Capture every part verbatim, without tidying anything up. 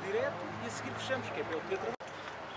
direto e a seguir fechamos, que é para ele ter trabalho.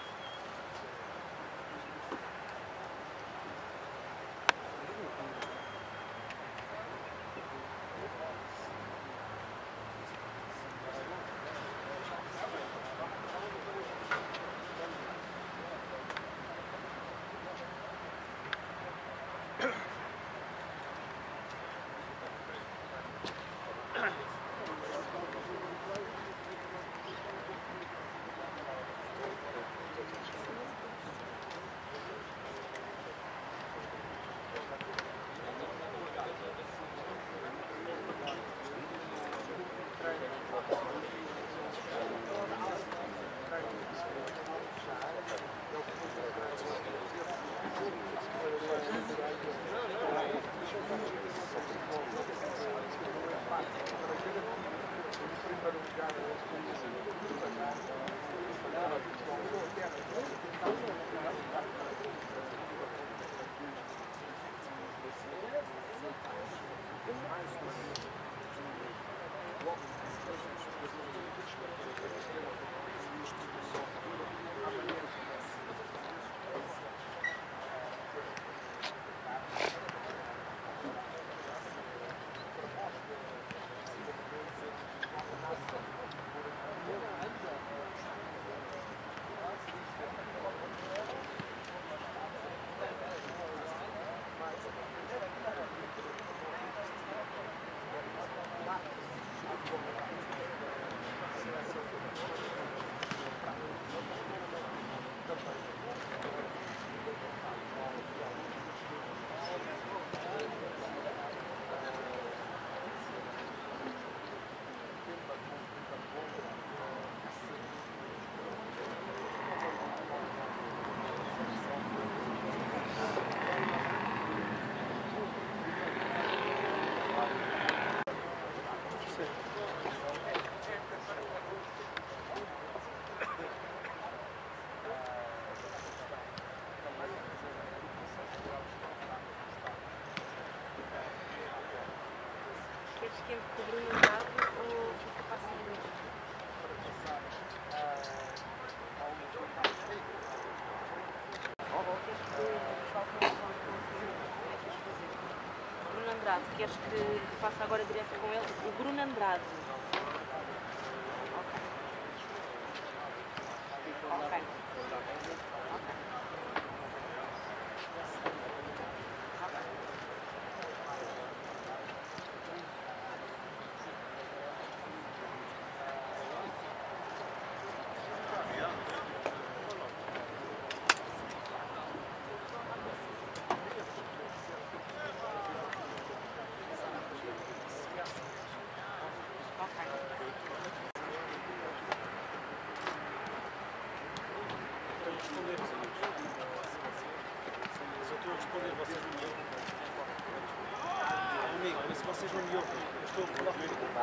Que o Bruno Andrade ou fica passando? Bruno Andrade, queres que faça agora direto com ele? O Bruno Andrade. Ok. Ok. Vocês não me ouvem, eu estou a falar com ele.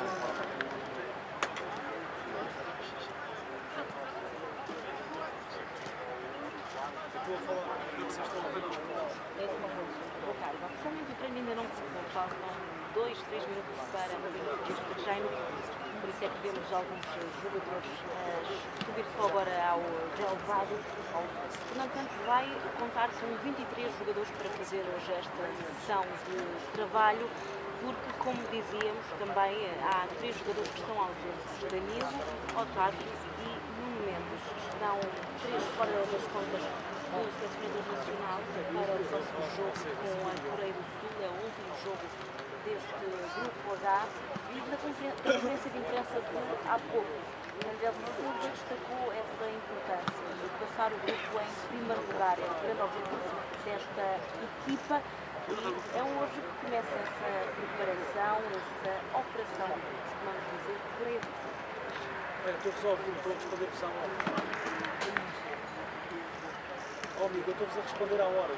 Eu estou a falar com vocês estão a ouvir. É uma coisa, Ricardo, oficialmente o treino ainda não começou, faltam dois, três minutos para o treino, por isso é que vemos alguns jogadores uh, subir só agora ao relevado. Fernando Santos vai contar com vinte e três jogadores para fazer hoje esta sessão de trabalho, porque, como dizíamos, também há três jogadores que estão ausentes: Danilo, Otávio e Nuno Mendes. Estão três fora das contas do selecionador nacional para o próximo jogo com a Coreia do Sul, é o último jogo deste grupo H. E na conferência de imprensa de há pouco, André Silva destacou essa importância de passar o grupo em primeiro lugar. É o grande objetivo desta equipa. E é hoje que começa essa preparação, essa operação, vamos dizer, Coreia do Sul. Olha, estou resolvido, estou a responder pressão. Oh, amigo, eu estou-vos a responder à hora.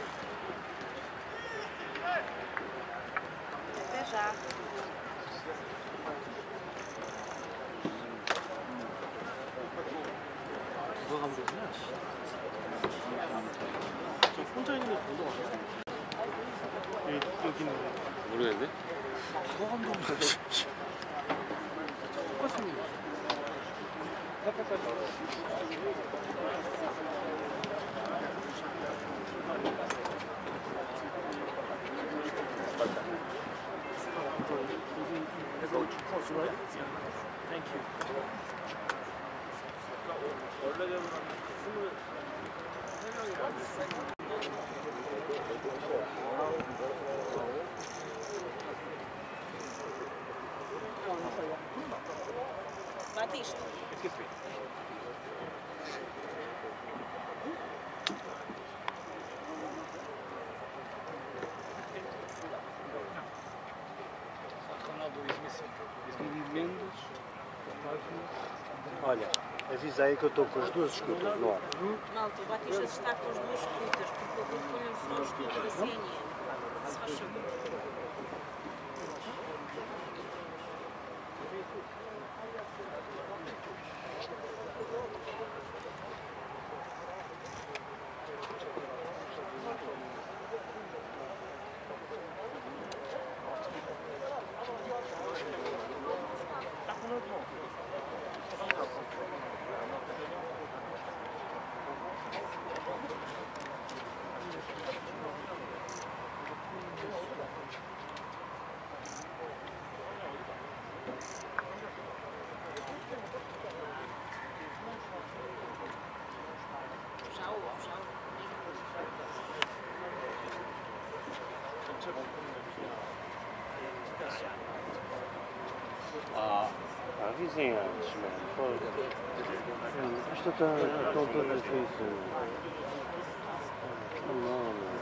Até já. 혼자 있는 데 별로 없어요. 여기는 모르겠는데? 저 감독님 똑같습니다. Thank you. Batista. Olha, avisei que eu estou com as duas escutas no ar. Malta, o Batista está com as duas escutas. Por favor, ponham só a escuta da C N N. Se faz favor. Já houve, já houve. Ah, avisem antes, mano. Foda-se. Isto está tão todas difícil. Não, mano.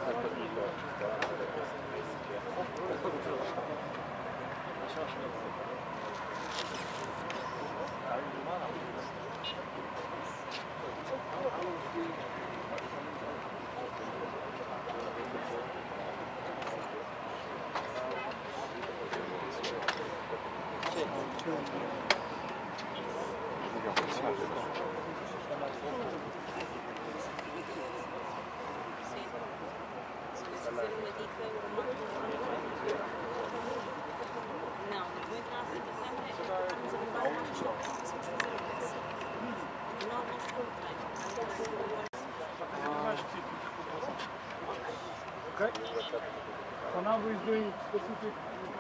Não, não vou entrar na frente da câmera, é para estarmos a levar a mais só para fazer a peça. Não vamos pôr o treino. Okay. So now we're doing specific.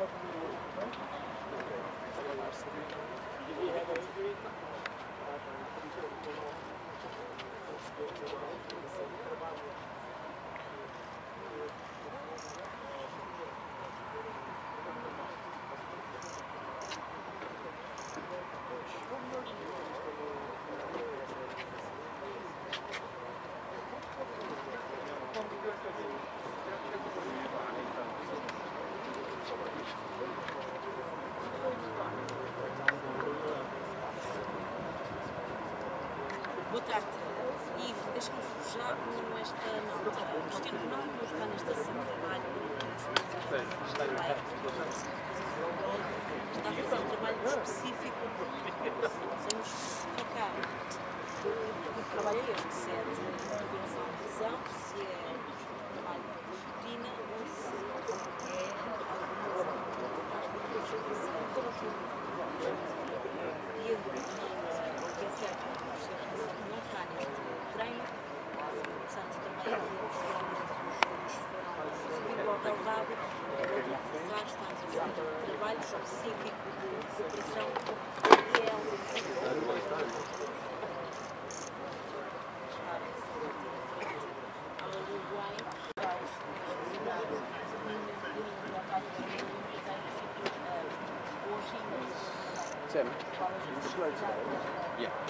Boa tarde. Ivo, deixa-me já com esta nota. O Cristiano Ronaldo não está nesta sessão de trabalho. Está a fazer um trabalho específico. Precisamos especificar que trabalho é este. Se é de prevenção de lesão, se é trabalho de rotina ou se é alguma especificação. E o que é certo, não está neste treino. Começamos também a ver os subir ao relevado, reforçar, estamos a fazer um trabalho específico de cooperação e é algo ao Uruguai. Sam? Yeah.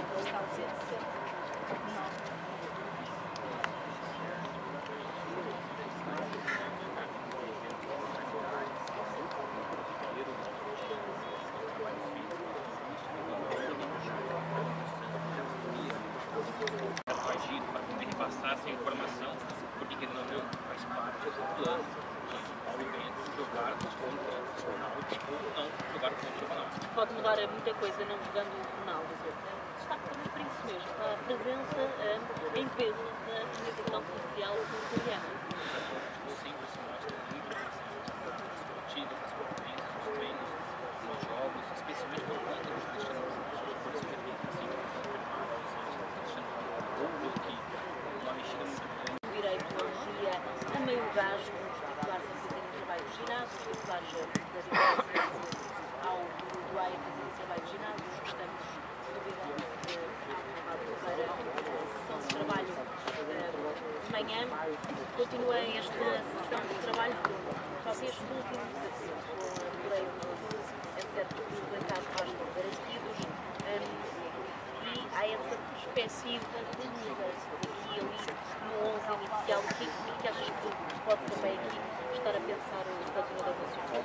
Agir para poder repassar essa informação, porque ele não faz parte do plano. Obviamente, jogar contra o Ronaldo ou não jogar contra o Ronaldo. Pode mudar muita coisa não jogando o Ronaldo. Está por isso mesmo, a presença em peso da comunicação social cotidiana. Sempre se mostra muito discutido nas conferências, nos treinos, nos jogos, especialmente por conta dos Cristiano Ronaldo, por isso que ele tem dedicadas ao Uruguai a fazer o trabalho de ginásio, os restantes devido à sessão de trabalho de manhã. Continua esta sessão de trabalho, só que este último desafio com a Coreia do Sul é certo que os resultados bastante garantidos e há essa perspectiva de mudança aqui e ali no onze inicial. O que é que achas que pode também aqui estar a pensar o treinador nacional?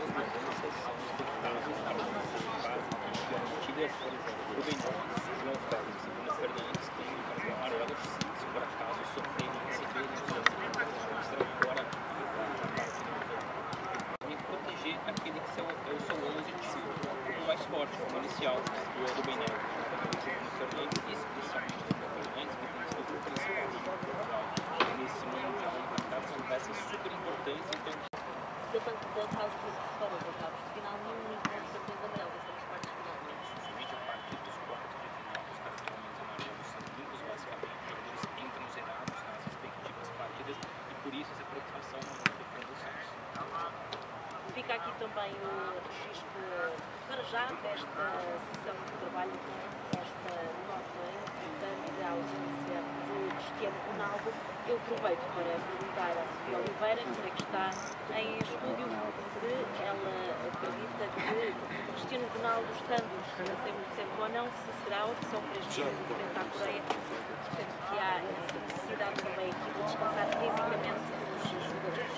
Proteger aquele que são, é o seu onze tipo mais forte, como inicial do, do Bem Neto. No Fernandes, especialmente no Fernandes, que tem sido o principal nesse mundial impactado, são peças super importantes. Então, da fase que se fora do cabo de final, nenhum encontro de cartões amarelos nessas partes finais. somente a partir dos quartos de final, os cartões amarelos são limpos, basicamente, os jogadores entram zerados nas respectivas partidas e por isso essa preocupação de conduções. Fica aqui também o registro para já desta sessão de trabalho com esta nota importante da ausência de Cristiano Ronaldo. Eu aproveito para perguntar à Sofia Oliveira, que sei que está em estúdio, se ela acredita que Cristiano Ronaldo, estando a cem por cento ou não, se será a opção para este jogo frente à Coreia, portanto que há essa necessidade também aqui de descansar fisicamente os jogadores.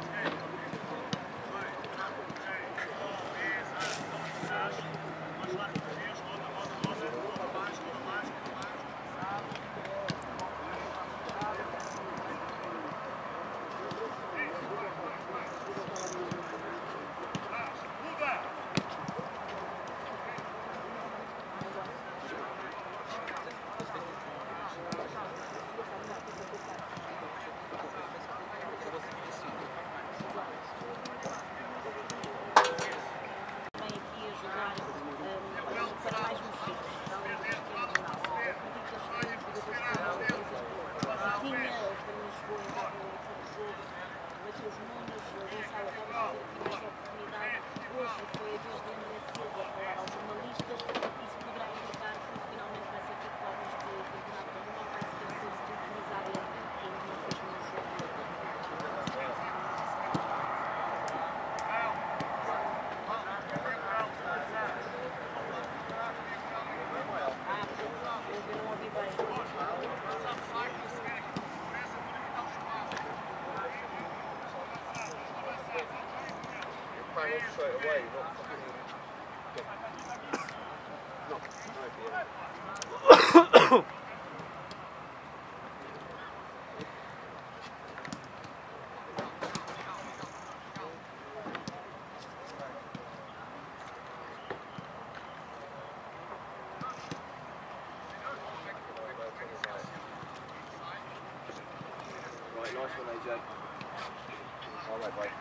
Straight away, not fucking... No, no, Right, nice one, A J. All right, bye.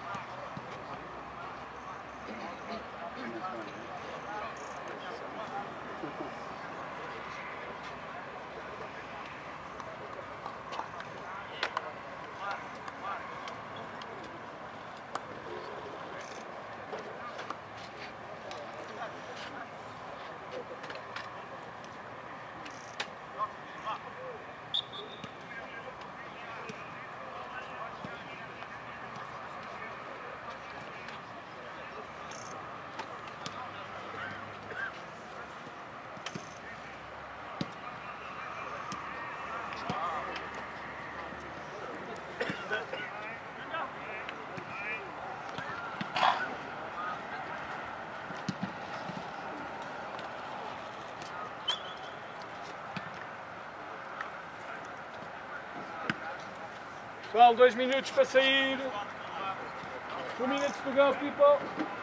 Pessoal, dois minutos para sair. Two minutes to go, people.